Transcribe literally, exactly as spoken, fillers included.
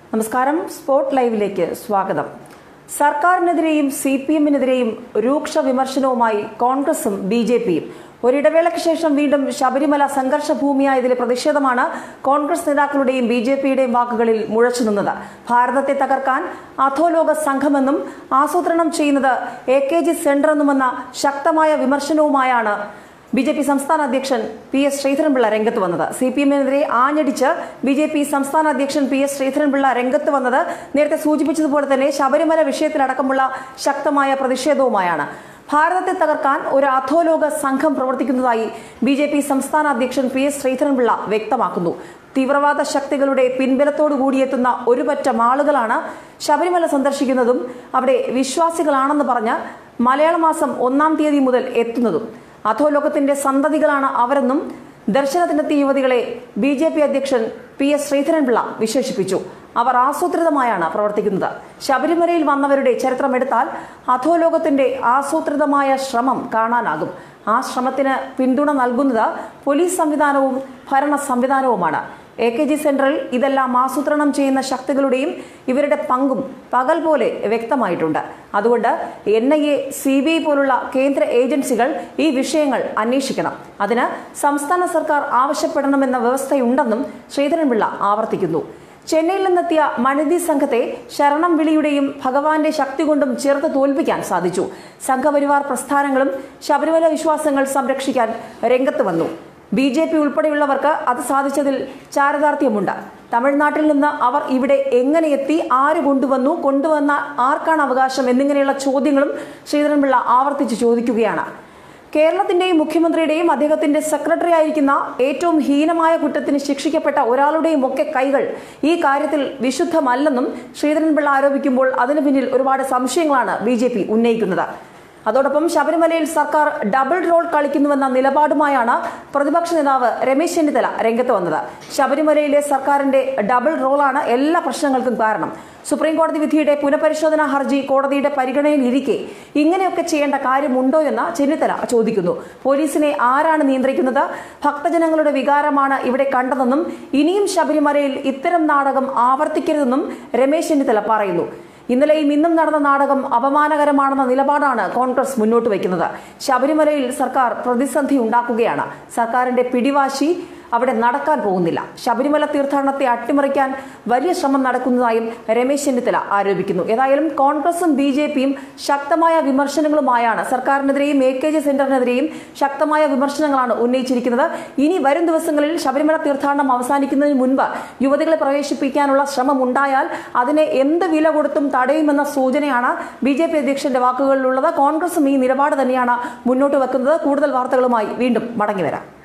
നമസ്കാരം. സ്പോർട്ട് ലൈവിലേക്ക് സ്വാഗതം. സർക്കാരിനെതിരെയും സി പി എമ്മിനെതിരെയും രൂക്ഷ വിമർശനവുമായി കോൺഗ്രസും ബി ജെ പിയും. ഒരിടവേളയ്ക്ക് ശേഷം വീണ്ടും ശബരിമല സംഘർഷഭൂമിയായതിലെ പ്രതിഷേധമാണ് കോൺഗ്രസ് നേതാക്കളുടെയും ബി ജെ പിയുടെയും വാക്കുകളിൽ മുഴച്ചു നിന്നത്. ഭാരതത്തെ തകർക്കാൻ അധോലോക സംഘമെന്നും ആസൂത്രണം ചെയ്യുന്നത് എ കെ ജി സെന്റർ എന്നുമെന്ന ശക്തമായ വിമർശനവുമായാണ് ബി ജെ പി സംസ്ഥാന അധ്യക്ഷൻ പി എസ് ശ്രീധരൻപിള്ള രംഗത്ത് വന്നത്. സി പി എമ്മിനെതിരെ ആഞ്ഞടിച്ച് ബി ജെ പി സംസ്ഥാന അധ്യക്ഷൻ പി എസ് ശ്രീധരൻപിള്ള രംഗത്ത് വന്നത് നേരത്തെ സൂചിപ്പിച്ചതുപോലെ തന്നെ ശബരിമല വിഷയത്തിലടക്കമുള്ള ശക്തമായ പ്രതിഷേധവുമായാണ്. ഭാരതത്തെ തകർക്കാൻ ഒരു അധോലോക സംഘം പ്രവർത്തിക്കുന്നതായി ബി ജെ പി സംസ്ഥാന അധ്യക്ഷൻ പി എസ് ശ്രീധരൻപിള്ള വ്യക്തമാക്കുന്നു. തീവ്രവാദ ശക്തികളുടെ പിൻബലത്തോടുകൂടിയെത്തുന്ന ഒരു പറ്റം ആളുകളാണ് ശബരിമല സന്ദർശിക്കുന്നതും അവിടെ വിശ്വാസികളാണെന്ന് പറഞ്ഞ് മലയാള മാസം ഒന്നാം തീയതി മുതൽ എത്തുന്നതും. അധോലോകത്തിന്റെ സന്തതികളാണ് അവരെന്നും ദർശനത്തിനെത്തിയ യുവതികളെ ബി ജെ പി അധ്യക്ഷൻ പി എസ് ശ്രീധരൻപിള്ള വിശേഷിപ്പിച്ചു. അവർ ആസൂത്രിതമായാണ് പ്രവർത്തിക്കുന്നത്. ശബരിമലയിൽ വന്നവരുടെ ചരിത്രമെടുത്താൽ അധോലോകത്തിന്റെ ആസൂത്രിതമായ ശ്രമം കാണാനാകും. ആ ശ്രമത്തിന് പിന്തുണ നൽകുന്നത് പോലീസ് സംവിധാനവും ഭരണ സംവിധാനവുമാണ്. എ കെ ജി സെന്ററിൽ ഇതെല്ലാം ആസൂത്രണം ചെയ്യുന്ന ശക്തികളുടെയും ഇവരുടെ പങ്കും പകൽ പോലെ വ്യക്തമായിട്ടുണ്ട്. അതുകൊണ്ട് N I A, C B I പോലുള്ള കേന്ദ്ര ഏജൻസികൾ ഈ വിഷയങ്ങൾ അന്വേഷിക്കണം. അതിന് സംസ്ഥാന സർക്കാർ ആവശ്യപ്പെടണമെന്ന വ്യവസ്ഥയുണ്ടെന്നും ശ്രീധരൻപിള്ള ആവർത്തിക്കുന്നു. ചെന്നൈയിൽ നിന്നെത്തിയ മനിതി സംഘത്തെ ശരണം വിളിയുടെയും ഭഗവാന്റെ ശക്തി കൊണ്ടും ചേർത്ത് തോൽപ്പിക്കാൻ സാധിച്ചു. സംഘപരിവാർ പ്രസ്ഥാനങ്ങളും ശബരിമല വിശ്വാസങ്ങൾ സംരക്ഷിക്കാൻ രംഗത്ത് വന്നു. ബി ജെ പി ഉൾപ്പെടെയുള്ളവർക്ക് അത് സാധിച്ചതിൽ ചാരിതാർത്ഥ്യമുണ്ട്. തമിഴ്നാട്ടിൽ നിന്ന് അവർ ഇവിടെ എങ്ങനെ എത്തി, ആര് കൊണ്ടുവന്നു, കൊണ്ടുവന്ന ആർക്കാണ് അവകാശം എന്നിങ്ങനെയുള്ള ചോദ്യങ്ങളും ശ്രീധരൻപിള്ള ആവർത്തിച്ച് ചോദിക്കുകയാണ്. കേരളത്തിന്റെയും മുഖ്യമന്ത്രിയുടെയും അദ്ദേഹത്തിന്റെ സെക്രട്ടറി ആയിരിക്കുന്ന ഏറ്റവും ഹീനമായ കുറ്റത്തിന് ശിക്ഷിക്കപ്പെട്ട ഒരാളുടെയും ഒക്കെ കൈകൾ ഈ കാര്യത്തിൽ വിശുദ്ധമല്ലെന്നും ശ്രീധരൻപിള്ള ആരോപിക്കുമ്പോൾ അതിനു പിന്നിൽ ഒരുപാട് സംശയങ്ങളാണ് ബി ജെ പി ഉന്നയിക്കുന്നത്. അതോടൊപ്പം ശബരിമലയിൽ സർക്കാർ ഡബിൾ റോൾ കളിക്കുന്നുവെന്ന നിലപാടുമായാണ് പ്രതിപക്ഷ നേതാവ് രമേശ് ചെന്നിത്തല രംഗത്ത് വന്നത്. ശബരിമലയിലെ സർക്കാരിന്റെ ഡബിൾ റോളാണ് എല്ലാ പ്രശ്നങ്ങൾക്കും കാരണം. സുപ്രീം കോടതി വിധിയുടെ പുനഃപരിശോധനാ ഹർജി കോടതിയുടെ പരിഗണനയിലിരിക്കെ ഇങ്ങനെയൊക്കെ ചെയ്യേണ്ട കാര്യമുണ്ടോ എന്ന് ചെന്നിത്തല ചോദിക്കുന്നു. പോലീസിനെ ആരാണ് നിയന്ത്രിക്കുന്നത്? ഭക്തജനങ്ങളുടെ വികാരമാണ് ഇവിടെ കണ്ടതെന്നും ഇനിയും ശബരിമലയിൽ ഇത്തരം നാടകം ആവർത്തിക്കരുതെന്നും രമേശ് ചെന്നിത്തല പറയുന്നു. ഇന്നലെയും ഇന്നും നടന്ന നാടകം അപമാനകരമാണെന്ന നിലപാടാണ് കോൺഗ്രസ് മുന്നോട്ട് വയ്ക്കുന്നത്. ശബരിമലയിൽ സർക്കാർ പ്രതിസന്ധി ഉണ്ടാക്കുകയാണ്. സർക്കാരിന്റെ പിടിവാശി അവിടെ നടക്കാൻ പോകുന്നില്ല. ശബരിമല തീർത്ഥാടനത്തെ അട്ടിമറിക്കാൻ വലിയ ശ്രമം നടക്കുന്നതായും രമേശ് ചെന്നിത്തല ആരോപിക്കുന്നു. ഏതായാലും കോൺഗ്രസും ബി ജെ പിയും ശക്തമായ വിമർശനങ്ങളുമായാണ് സർക്കാരിനെതിരെയും എ കെ ജി സെന്ററിനെതിരെയും ശക്തമായ വിമർശനങ്ങളാണ് ഉന്നയിച്ചിരിക്കുന്നത്. ഇനി വരും ദിവസങ്ങളിൽ ശബരിമല തീർത്ഥാടനം അവസാനിക്കുന്നതിന് മുൻപ് യുവതികളെ പ്രവേശിപ്പിക്കാനുള്ള ശ്രമം ഉണ്ടായാൽ അതിനെ എന്ത് വില കൊടുത്തും തടയുമെന്ന സൂചനയാണ് ബി ജെ പി അധ്യക്ഷന്റെ വാക്കുകളിലുള്ളത്. കോൺഗ്രസും ഈ നിലപാട് തന്നെയാണ് മുന്നോട്ട് വെക്കുന്നത്. കൂടുതൽ വാർത്തകളുമായി വീണ്ടും മടങ്ങിവരാം.